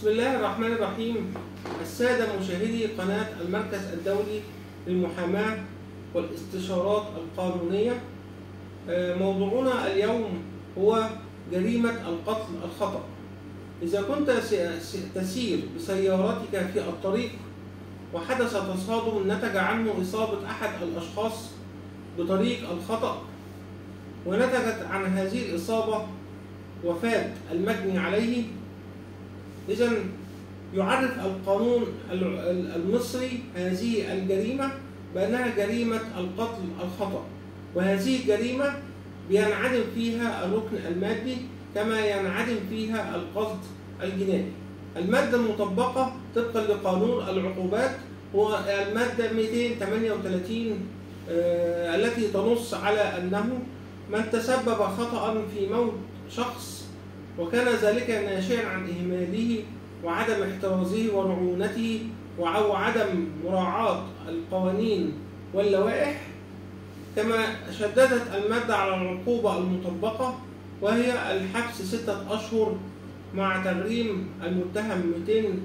بسم الله الرحمن الرحيم. السادة مشاهدي قناة المركز الدولي للمحاماة والاستشارات القانونية، موضوعنا اليوم هو جريمة القتل الخطأ. إذا كنت تسير بسيارتك في الطريق وحدث تصادم نتج عنه إصابة أحد الأشخاص بطريق الخطأ، ونتجت عن هذه الإصابة وفاة المجني عليه، إذن يعرف القانون المصري هذه الجريمة بأنها جريمة القتل الخطأ، وهذه الجريمة بينعدم فيها الركن المادي كما ينعدم فيها القصد الجنائي. المادة المطبقة طبقا لقانون العقوبات هو المادة 238 التي تنص على أنه من تسبب خطأ في موت شخص وكان ذلك ناشئا عن إهماله وعدم احترازه ورعونته أو عدم مراعاة القوانين واللوائح، كما شددت المادة على العقوبة المطبقة وهي الحبس 6 أشهر مع تغريم المتهم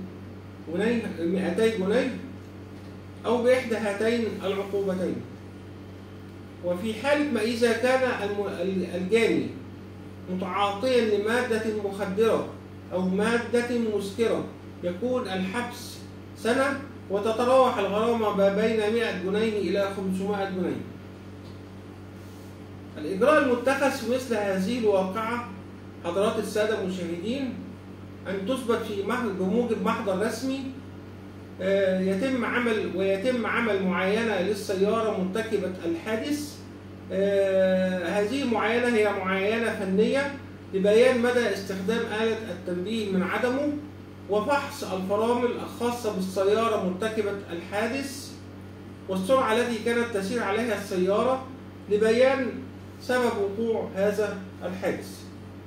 200 جنيه أو بإحدى هاتين العقوبتين. وفي حالة ما إذا كان الجاني متعاطيا لمادة مخدرة أو مادة مسكرة يكون الحبس سنة، وتتراوح الغرامة ما بين 100 جنيه إلى 500 جنيه. الإجراء المتخذ في مثل هذه الواقعة حضرات السادة المشاهدين أن تثبت بموجب محضر رسمي، يتم عمل معاينة للسيارة مرتكبة الحادث. هذه المعاينة هي معاينة فنية لبيان مدى استخدام آلة التنبيه من عدمه، وفحص الفرامل الخاصة بالسيارة مرتكبة الحادث والسرعة التي كانت تسير عليها السيارة لبيان سبب وقوع هذا الحادث.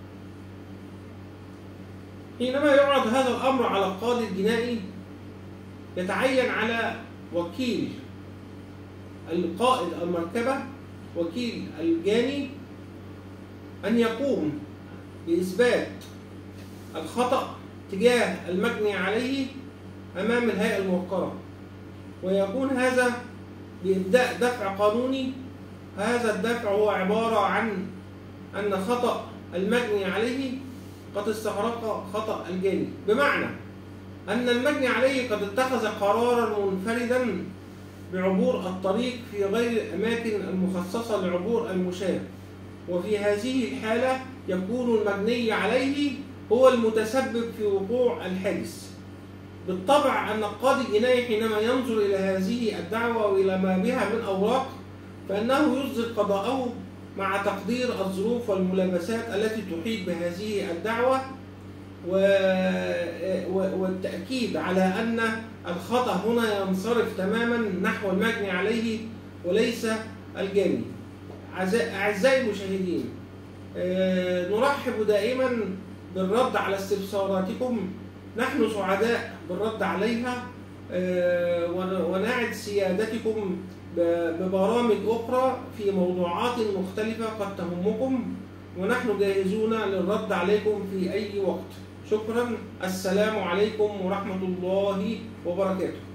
حينما يعرض هذا الأمر على القاضي الجنائي يتعين على وكيل القائد المركبة وكيل الجاني أن يقوم بإثبات الخطأ تجاه المجني عليه أمام الهيئة الموقرة، ويكون هذا بإبداء دفع قانوني. هذا الدفع هو عبارة عن أن خطأ المجني عليه قد استغرق خطأ الجاني، بمعنى أن المجني عليه قد اتخذ قرارا منفردا بعبور الطريق في غير الأماكن المخصصة لعبور المشاة، وفي هذه الحالة يكون المجني عليه هو المتسبب في وقوع الحادث. بالطبع أن القاضي الجنائي حينما ينظر إلى هذه الدعوة وإلى ما بها من أوراق فإنه يصدر قضاءه مع تقدير الظروف والملابسات التي تحيط بهذه الدعوة، والتأكيد على أن الخطأ هنا ينصرف تماما نحو المجني عليه وليس الجاني. أعزائي المشاهدين، نرحب دائما بالرد على استفساراتكم، نحن سعداء بالرد عليها، ونعد سيادتكم ببرامج أخرى في موضوعات مختلفة قد تهمكم، ونحن جاهزون للرد عليكم في أي وقت. شكرا. السلام عليكم ورحمة الله وبركاته.